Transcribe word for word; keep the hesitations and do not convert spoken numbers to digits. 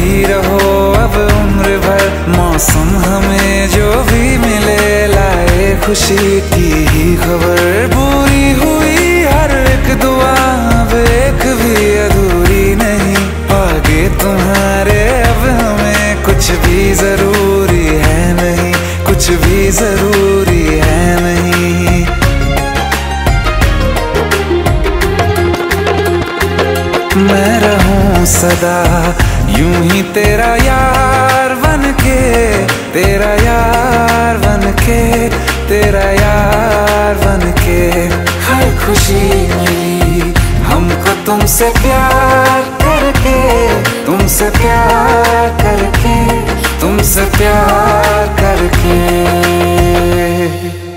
ही रहो अब उम्र भर। मौसम हमें जो भी मिले लाए खुशी की ही खबर। पूरी हुई हर एक दुआ अब एक भी अधूरी नहीं। आगे तुम्हारे अब हमें कुछ भी जरूरी है नहीं, कुछ भी जरूरी है नहीं। मैं रहूं सदा यूं ही तेरा यार बनके, तेरा यार बनके, तेरा यार बनके। हर खुशी मिली हमको तुमसे प्यार करके, तुमसे प्यार करके, तुमसे प्यार करके।